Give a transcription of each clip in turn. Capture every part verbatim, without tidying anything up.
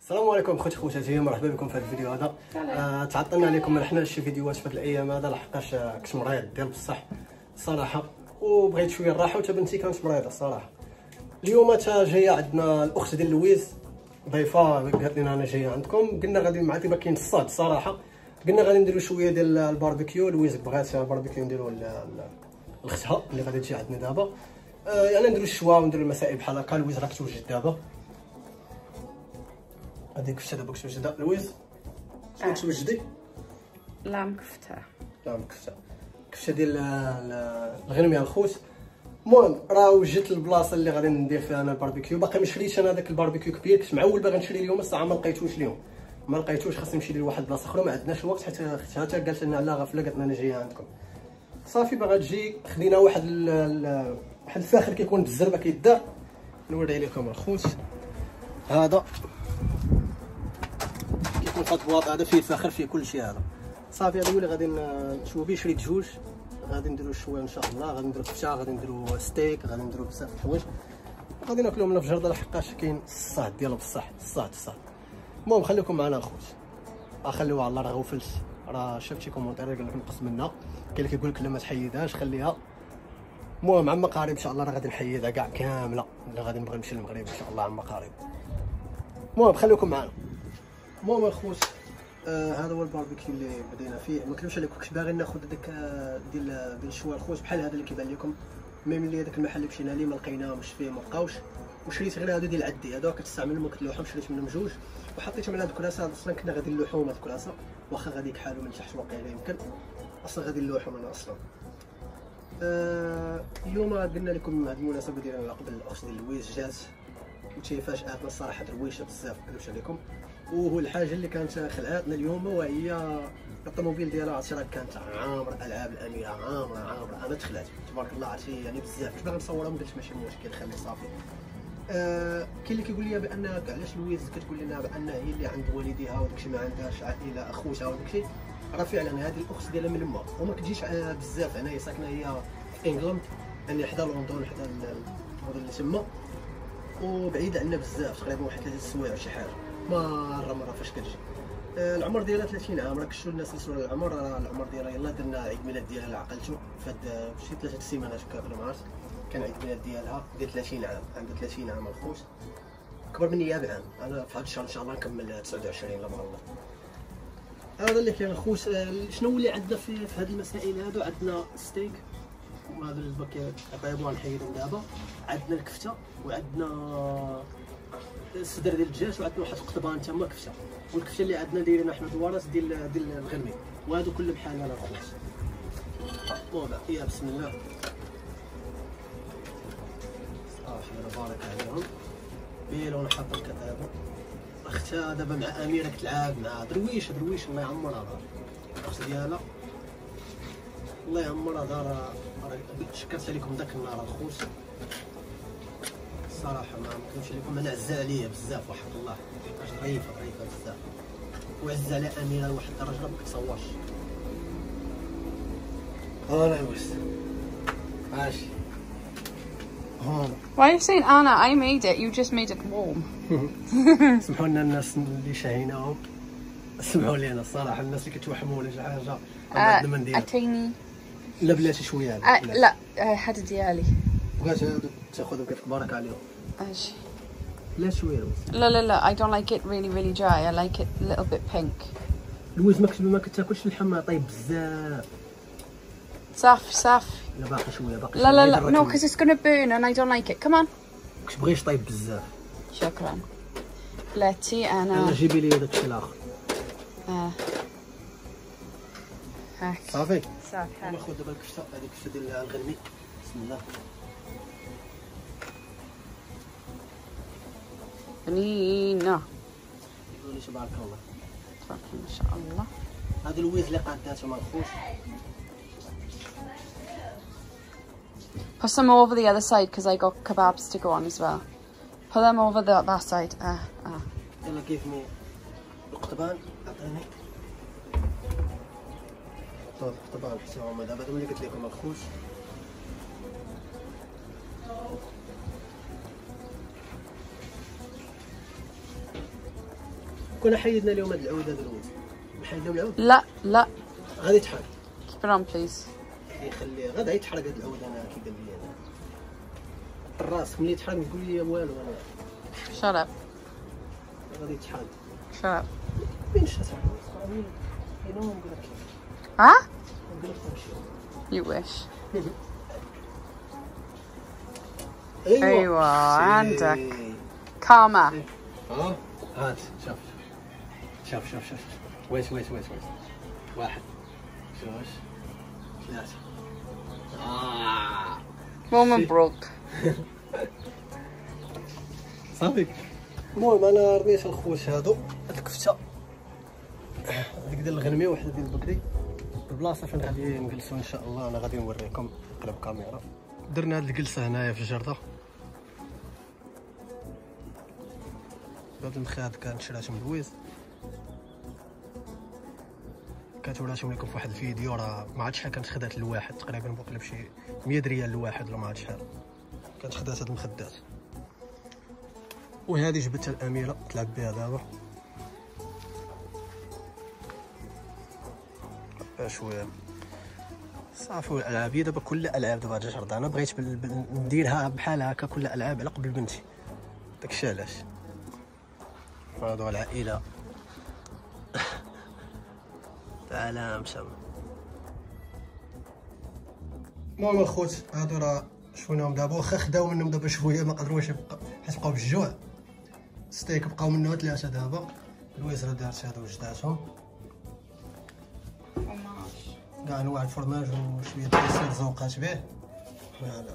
السلام عليكم خوتي خواتاتي، مرحبا بكم في هذا الفيديو هذا. آه تعطلنا عليكم من حنا شي فيديوهات في هذه الايام هذا، لحقاش كنت مريض ديال بصح صراحه، وبغيت شويه الراحه، وتا بنتي كانت مريضه الصراحه. اليوم تا جايه عندنا الاخت ديال لويز ضيفه، قالت لنا انا جايه عندكم، قلنا غادي مع دابا كاين الصاد الصراحه، قلنا غادي نديرو شويه ديال الباربيكيو. لويز بغات الباربيكيو نديرو لختها اللي غادي تجي عندنا دابا. آه يعني نديرو الشوا ونديرو المسائل بحال هكا. لويز راك توجد دابا، هذيك كفته دابا كتوجد. لويز شنو توجدي؟ لام كفته. لام كفته كفته ديال الغنميه الخوت. المهم راه وجدت البلاصه اللي غادي ندير فيها انا الباربيكيو. باقي ما شريتش انا داك الباربيكيو كبير، كنت معول باغي نشري اليوم الساعه ما لقيتوش اليوم، ما لقيتوش، خاصني نمشي لواحد البلاصه اخرى، ما عندناش الوقت حيت اختها حتى قالت لنا على غفله، قالت لنا انا جايه عندكم صافي باغا تجي. خدينا واحد ال واحد الفاخر كيكون بالزربه كيدار، نوري لكم الخوت. هذا كيكون في البواط هذا، فيه الفاخر فيه كل شيء. هذا صافي، هذا هو اللي غادي نشوفو به. شريت جوج، غادي نديرو شويه ان شاء الله، غادي نديرو كفته، غادي نديرو ستيك، غادي نديرو بزاف د الحوايج، غادي ناكلوهم من الفجر لحقاش كاين الصاد ديال بصح الصاد الصاد. المهم خليكم معنا الخوت، خليوها على الله. راه غفلت، راه شفت شي كومونتير قال لك نقص منها، كاين اللي كيقول لك لا ما تحيدهاش خليها. المهم عما قريب ان شاء الله راه غادي نحيدها كاع كامله، اللي غادي نبغي نمشي للمغرب ان شاء الله عما قريب. المهم خليكم معنا. المهم الخوت، آه هذا هو الباربيكيو اللي بدينا فيه. ما كنتش عليكم، كنت باغي ناخذ هذاك ديال ديال الشوا الخوت بحال هذا اللي كيبان لكم، مي ملي هذاك المحل اللي مشينا ليه ما لقيناهمش فيه، ما بقاوش، وشريت غير هادو ديال عدي. هذا كتستعملهم وكتلوحهم، شريت منهم جوج وحطيتهم على هاد الكراسه. اصلا كنا غادي نلوحوهم هاد الكراسه، واخا غادي يكحالوا من تحت واقيلا يمكن، اصلا غادي نلوحهم انا اصلا. آه اليوم قلنا لكم هاد المناسبه ديالنا قبل الاخت ديال لويز جات، وتي فاجاتنا الصراحه درويشه بزاف، قلت عليكم. وهو الحاجه اللي كانت خلعاتنا اليوم وهي الطوموبيل ديالها. عرفتي راه كانت عامره العاب الاميره، عامره عامره. انا تخلعت تبارك الله، عرفتي يعني بزاف. كنت باغي نصورها، ما قلتش ماشي مشكل خلي صافي. آه كاين اللي كيقول لي بان علاش لويز كتقول لنا بان هي اللي عند والديها وداكشي، ما عندهاش عائله اخوتها وداكشي. راه فعلا هذه الاخت ديالها من لما، وما كتجيش بزاف هنايا، ساكنه هي في انجلند، يعني حدا لندن، حدا المدن اللي تما، وبعيد عنا بزاف، تقريبا واحد ثلاثة سوايع شي حاجه. مره مره فاش كتجي. آه العمر ديالها ثلاثين عام. راك شفتوا الناس اللي سولوا العمر، راه العمر ديالها يلاه درنا عيد ميلاد ديالها اللي عقلتو فهاد شي ثلاثه السيمانات هكا قبل ما عرفت، كان عيد ميلاد ديالها ديال ثلاثين عام. عندها ثلاثين عام الخوت، اكبر مني بعام. انا في هذا الشهر ان شاء الله نكمل تسعة وعشرين لا بغى الله. هذا اللي كاين الخوت. آه شنو اللي عندنا في في هذه المسائل هادو؟ عندنا ستيك، وهذا اللي باقي طيبوها نحيدهم دابا. عندنا الكفته، وعندنا الصدر ديال الدجاج، وعندنا واحد القطبان تما كفته، والكفته اللي عندنا دايرين حنا الوراس ديال ديال الغنمي، وهادو كله بحال هذا الخوت. المهم يا بسم الله صافي، انا بارك عليهم بيلون حاط الكتابه. اختها دابا مع اميره كتلعب مع درويش. درويش الله يعمرها دار الاخت ديالها، الله يعمرها دار. شكرت عليكم داك النهار الخوت الصراحه، ما نكذبش عليكم، انا عزا عليا بزاف وحق الله، ظريفه ظريفه بزاف، وعزا على اميره لواحد الدرجه ما كتصورش. هانا يوس ماشي. هانا Why are you saying Anna? I made it. You just made it warm. سمحوا لنا الناس اللي شاهيناهم، سمحوا لينا الصراحه الناس اللي كتوحموا ولا شي حاجه. عندنا ما ندير أتيني. لا بلاتي شويه هذا. أه لا هذا ديالي. بغات هادو تاخذهم كتبارك عليهم. ماشي. لا شويه لا لا لا I don't like it really really dry. I like it a little bit pink. لويز ما ما كتاكلش اللحم طيب بزاف. صافي صافي. لا باقي شويه باقي. لا لا لا no because it's gonna burn and I don't like it. Come on. كتبغيش طيب بزاف. شكرا. بلاتي انا. انا جيبي لي داك الشيء الاخر. اه. هاك. صافي. صافي. ناخذ دابا الكفته، هذه الكفته ديال الغنمي. بسم الله. بنينة. قولي تبارك الله. تبارك ما شاء الله. هذا لويز اللي قاداتها مع الخوت. Put some over the other side because I got kebabs to go on as well. Put them over the, that side. Ah, ah. يلا كيفني القطبان عطيني. صافي القطبان حتى هما دابا هادو اللي قلت لكم الخوت. كنا حيدنا اليوم هاد العود هذا الوز نحيدو العود. لا لا غادي يتحرق. keep it on please. يخليه غادي يتحرق هاد العود. انا كي قال لي انا الراس ملي يتحرق تقول لي والو انا. shut up غادي يتحرق. shut up. وين شات العود؟ انا نقول لك ها نقول لك نمشي. you wish. ايوا ايوا عندك كاما. ها هات شوف شوف شوف شوف ويش ويش ويش ويش واحد جوج ثلاثة. آه moment broke. صافي. المهم انا رميت الخوت هادو هاد الكفتة هذيك ديال الغنمي وحده ديال البكري البلاصة فين غادي نجلسو ان شاء الله. انا غادي نوريكم قلب كاميرا. درنا هاد الجلسة هنايا في الجردة. هاد المخاد كان شراتهم لويز كتوراتهم لكم في واحد الفيديو. راه ما عرفتش شحال كانت خدات الواحد تقريبا بوقيلا بشي مية ريال الواحد ولا ما عرفت شحال كانت خدات هاد المخدات. وهذه جبتها الاميره تلعب بها دابا شويه صافي. الالعاب هي دابا كل العاب دابا جات عرض. انا بغيت بل... بل... نديرها بحال هكا كل العاب على قبل بنتي. داكشي علاش هادو العائله تعالى مسام. المهم الخوت هادو راه شفناهم دابا واخا خداو منهم دابا شويه ما قدروش يبقى حيت بقاو بالجوع. ستيك بقاو منه ثلاثه دابا. لويز راه دارت هادو وجداتهم كاع انواع الفرماج وشويه ديال السير زوقات به. فوالا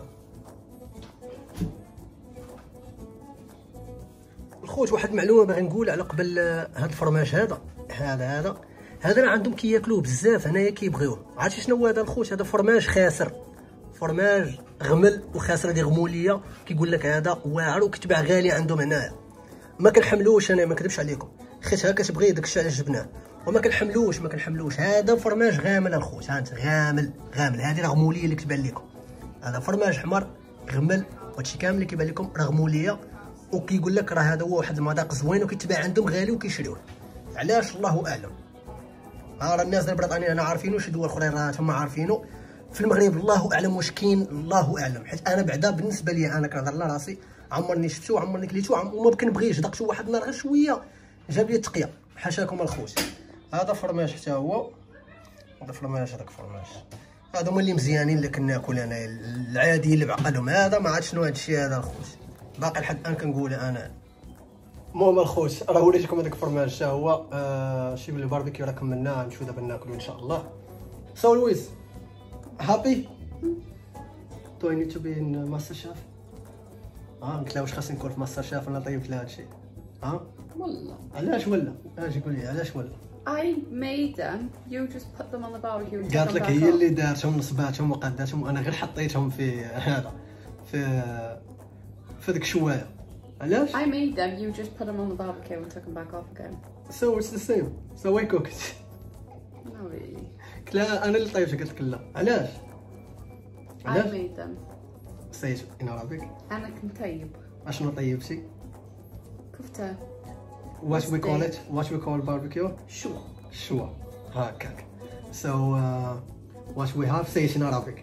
الخوت واحد المعلومه باغي نقول على قبل هاد الفرماج هذا هذا هذا هذا راه عندهم كياكلوه بزاف هنايا كيبغيوه. عرفتي شنو هو هذا الخوت؟ هذا فرماج خاسر فرماج غمل وخاسره ديال غموليه. كيقول لك هذا واعر وكتباع غالي عندهم هنايا. ما كنحملوش انا ما كذبش عليكم خيتها كتبغي داكشي علاش جبناه وما كنحملوش ما كنحملوش. هذا فرماج غامل الخوت. ها انت غامل غامل. هذه راه غموليه اللي كتبان لكم. هذا فرماج حمر غمل وهادشي كامل اللي كيبان لكم راه غموليه. وكيقول لك راه هذا هو واحد المذاق زوين وكيتباع عندهم غالي وكيشريوه. علاش الله اعلم. راه الناس ديال بريطانيا انا عارفينو شي دول اخرين راه هما عارفينو. في المغرب الله اعلم واش كاين الله اعلم. حيت انا بعدا بالنسبه لي انا كنهضر على راسي عمرني شفتو عمرني كليتو وما كنبغيش. دقتو واحد النهار غير شويه جاب لي التقيه حاشاكم الخوت. هذا فرماج حتى هو. هذا فرماج هذاك فرماج. هادو هما اللي مزيانين اللي كناكل انا العادي اللي بعقلهم. هذا ما عرفت شنو هذا الشيء هذا الخوت باقي لحد الان كنقول انا. المهم الخوت راه وريتكم هذاك الفرماج حتى هو. آه شي من الباربيكيو راه كملناه غنمشيو دابا ناكلو ان شاء الله. سو لويز هابي Do I need to be in ماستر شيف؟ اه قلت لها واش خاصني نكون في ماستر شيف ولا طيبت لها هادشي؟ ها؟ والله علاش ولا؟ اجي قول لي علاش ولا؟ I made them. You just put them on the barbecue and قالت took لك them back هي off. اللي دارتهم نصباتهم وقاداتهم وانا غير حطيتهم في هذا في في ديك الشوايه. علاش؟ I made them. You just put them on the barbecue and took them back off again. So it's the same. So why cook it? No really. قلت لها انا اللي طيبتها قالت لك لا. علاش؟ I علاش؟ made them. سيت in Arabic. أنا كنت طيب. اشنو طيبتي؟ كفتة. What we call it? What we call barbecue? شو؟ شوا هكاك. So uh, what we have say it in Arabic.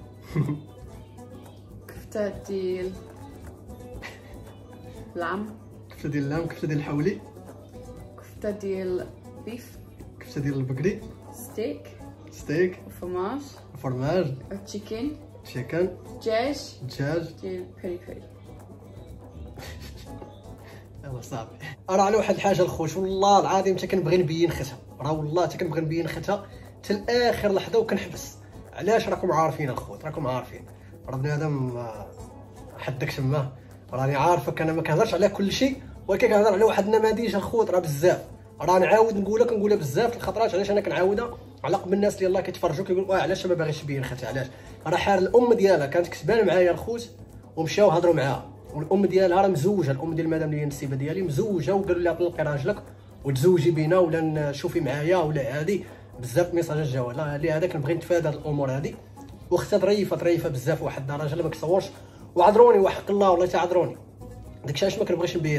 كفتة ديال لام. كفتة ديال اللام، كفتة ديال الحولي، كفتة ديال بيف. كفتة ديال البقري، ستيك. ستيك، فرماج. فرماج، تشيكن. تشيكن، دجاج. دجاج. ديال بيري بيري. يلا صافي. راه على واحد الحاجه الخوت والله العظيم حتى كنبغي نبين ختها. راه والله حتى كنبغي نبين ختها حتى لاخر لحظه وكنحبس. علاش؟ راكم عارفين الخوت راكم عارفين. راه بنادم حدك تماه. راني عارفك انا ما كنهضرش على كل شيء ولكن كنهضر على واحد النماذج الخوت راه بزاف. راه نعاود نقولها كنقولها بزاف الخطرات. علاش انا كنعاودها؟ على قبل الناس اللي يلاه كيتفرجوا كيقولوا اه علاش ما باغيش تبين ختها. علاش؟ راه حال الام ديالها كانت كتبان معايا الخوت ومشاو هضروا معاها. والام ديالها راه مزوجه. الام ديال المدام اللي هي النسيبه ديالي مزوجه وقالوا لها طلقي راجلك وتزوجي بينا ولا نشوفي معايا ولا هادي. بزاف ميساجات جاوا لهذا كنبغي نتفادى هاد الامور هادي. واختها ظريفه ظريفه بزاف. واحد الراجل ما كيصورش وعذروني وحق الله والله تعذروني. داكشي علاش ما كنبغيش نبينها.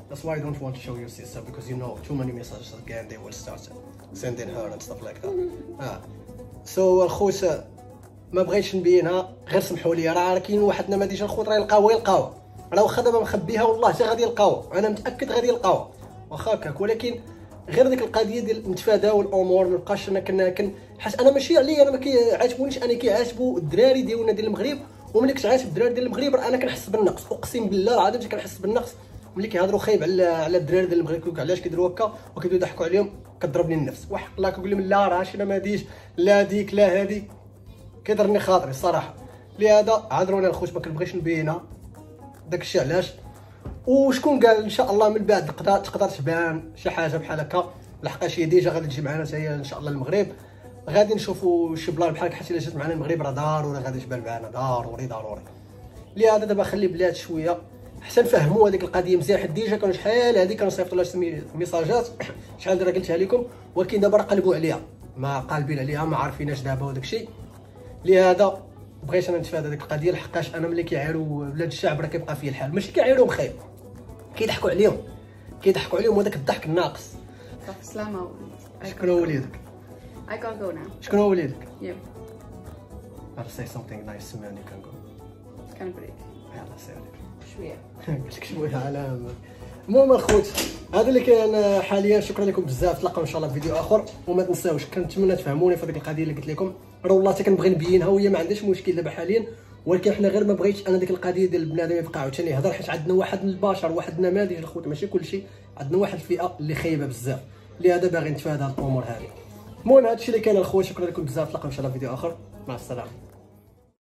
That's why I don't want to show your sister because you know too many messages again they will start sending her and stuff like that. اه سو الخوت ما بغيتش نبينها، غير سمحوا لي. راه كاين واحد النماذج الخوت راه يلقاوها يلقاوها، راه واخا دابا مخبيها والله حتى غادي يلقاوها، انا متاكد غادي يلقاوها واخا هكاك. ولكن غير ديك القضيه ديال نتفاداو الامور، ما نبقاش انا كنا كن حيت انا ماشي عليا، انا ما كيعجبونيش انا كيعجبوا الدراري ديالنا ديال المغرب. وملي كتعاتب الدراري ديال المغرب راه انا كنحس بالنقص، اقسم بالله العظيم كنحس بالنقص ملي كيهضروا خايب على على الدراري ديال المغرب. كيقولوا علاش كيديروا هكا وكيبداو يضحكوا عليهم، كضربني النفس وحق الله. كنقول لهم لا راه شي ما ديش لا ديك لا هادي، كيضرني خاطري الصراحه. لهذا عذرونا الخوت ما كنبغيش نبينها داكشي علاش. وشكون قال ان شاء الله من بعد تقدر تقدر تبان شي حاجه بحال هكا، لحقاش هي ديجا غادي تجي معنا حتى هي ان شاء الله المغرب. غادي نشوفوا شي بلان بحال هكا، حيت الا جات معنا المغرب راه ضروري غادي تبان معنا، ضروري ضروري. لهذا دابا خلي بلاد شويه حتى نفهموا هذيك القضيه مزيان، حيت ديجا كانوا شحال هذه كنصيفطوا لها ميساجات شحال دابا قلتها لكم، ولكن دابا راه قلبوا عليها، ما قالبين عليها، ما عارفيناش دابا وداك الشيء. لهذا بغيت انا نتفادى هذيك القضيه، لحقاش انا ملي كيعايروا ولاد الشعب راه كيبقى فيه الحال، ماشي كيعايروهم خايب، كيضحكوا عليهم كيضحكوا عليهم وهذاك الضحك الناقص. سلامة. شكون هو وليدك؟ I gotta go now. شكون هو وليدك؟ You. I'll say something nice to me and you can go. كان بريك. يلا سير عليك. شوية. قلت لك شويه على. المهم الخوت هذا اللي كاين حاليا. شكرا لكم بزاف، تلاقاو ان شاء الله في فيديو اخر. وما تنساوش كنتمنى تفهموني في هذيك القضيه اللي قلت لكم، راه والله حتى كنبغي نبينها وهي ما عندهاش مشكل دابا حاليا، ولكن حنا غير ما بغيتش انا ديك القضيه ديال البنادم يبقى عاوتاني يهضر، حيت عندنا واحد من البشر، واحد النماذج الخوت ماشي كلشي، عندنا واحد الفئه اللي خايبه بزاف، لهذا باغي نتفادى هاد الامور هذه. المهم هادشي اللي كاين الخوت، شكرا لكم بزاف، تلاقاو ان شاء الله في فيديو اخر، مع السلامه.